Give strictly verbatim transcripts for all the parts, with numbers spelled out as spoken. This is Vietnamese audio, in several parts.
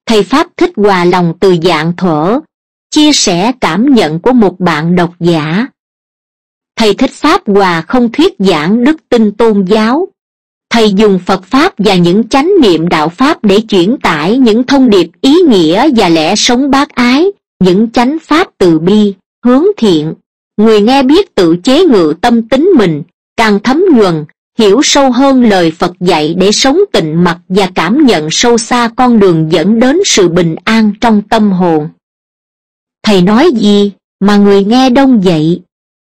Thầy Pháp thích hòa lòng từ dạng thuở, chia sẻ cảm nhận của một bạn độc giả. Thầy thích Pháp Hòa không thuyết giảng đức tin tôn giáo. Thầy dùng Phật Pháp và những chánh niệm đạo Pháp để chuyển tải những thông điệp ý nghĩa và lẽ sống bác ái, những chánh Pháp từ bi, hướng thiện. Người nghe biết tự chế ngự tâm tính mình, càng thấm nhuần, hiểu sâu hơn lời Phật dạy để sống tịnh mặc và cảm nhận sâu xa con đường dẫn đến sự bình an trong tâm hồn. Thầy nói gì mà người nghe đông vậy?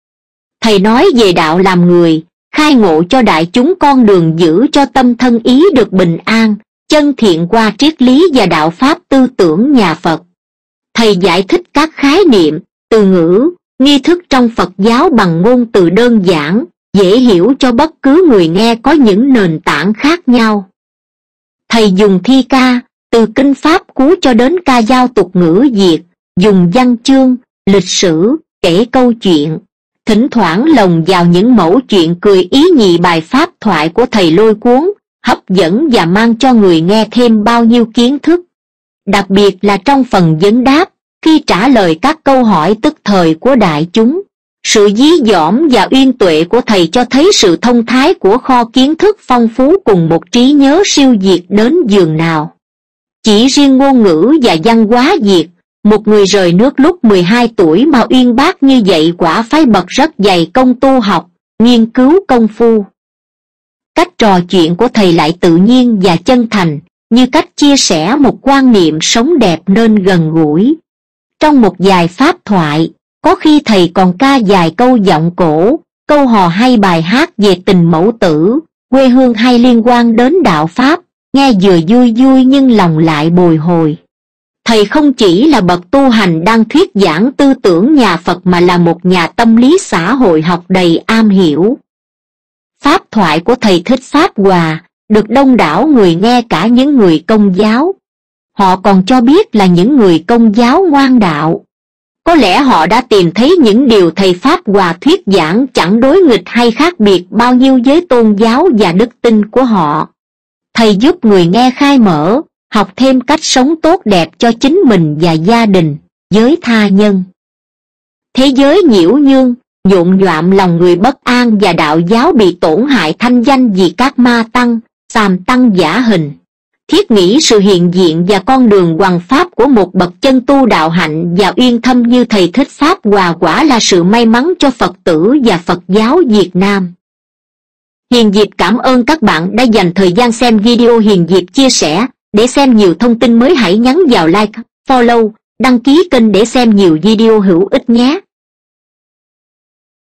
Thầy nói về đạo làm người, khai ngộ cho đại chúng con đường giữ cho tâm thân ý được bình an, chân thiện qua triết lý và đạo Pháp tư tưởng nhà Phật. Thầy giải thích các khái niệm, từ ngữ, nghi thức trong Phật giáo bằng ngôn từ đơn giản, dễ hiểu cho bất cứ người nghe có những nền tảng khác nhau. Thầy dùng thi ca, từ kinh Pháp Cú cho đến ca dao tục ngữ Việt, dùng văn chương, lịch sử, kể câu chuyện, thỉnh thoảng lồng vào những mẫu chuyện cười ý nhị bài pháp thoại của thầy lôi cuốn, hấp dẫn và mang cho người nghe thêm bao nhiêu kiến thức. Đặc biệt là trong phần vấn đáp, khi trả lời các câu hỏi tức thời của đại chúng, sự dí dỏm và uyên tuệ của thầy cho thấy sự thông thái của kho kiến thức phong phú cùng một trí nhớ siêu việt đến giường nào. Chỉ riêng ngôn ngữ và văn hóa Việt, một người rời nước lúc mười hai tuổi mà uyên bác như vậy quả phải bậc rất dày công tu học, nghiên cứu công phu. Cách trò chuyện của thầy lại tự nhiên và chân thành, như cách chia sẻ một quan niệm sống đẹp nên gần gũi. Trong một vài pháp thoại, có khi thầy còn ca vài câu giọng cổ, câu hò hay bài hát về tình mẫu tử, quê hương hay liên quan đến đạo Pháp, nghe vừa vui vui nhưng lòng lại bồi hồi. Thầy không chỉ là bậc tu hành đang thuyết giảng tư tưởng nhà Phật mà là một nhà tâm lý xã hội học đầy am hiểu. Pháp thoại của thầy thích Pháp Hòa được đông đảo người nghe, cả những người Công giáo. Họ còn cho biết là những người Công giáo ngoan đạo. Có lẽ họ đã tìm thấy những điều thầy Pháp Hòa thuyết giảng chẳng đối nghịch hay khác biệt bao nhiêu với tôn giáo và đức tin của họ. Thầy giúp người nghe khai mở, học thêm cách sống tốt đẹp cho chính mình và gia đình, với tha nhân. Thế giới nhiễu nhương, nhộn nhạo lòng người bất an và đạo giáo bị tổn hại thanh danh vì các ma tăng, phàm tăng giả hình. Thiết nghĩ sự hiện diện và con đường hoằng pháp của một bậc chân tu đạo hạnh và uyên thâm như thầy thích Pháp Hòa quả là sự may mắn cho Phật tử và Phật giáo Việt Nam. Hiền Diệp cảm ơn các bạn đã dành thời gian xem video Hiền Diệp chia sẻ. Để xem nhiều thông tin mới hãy nhấn vào like, follow, đăng ký kênh để xem nhiều video hữu ích nhé.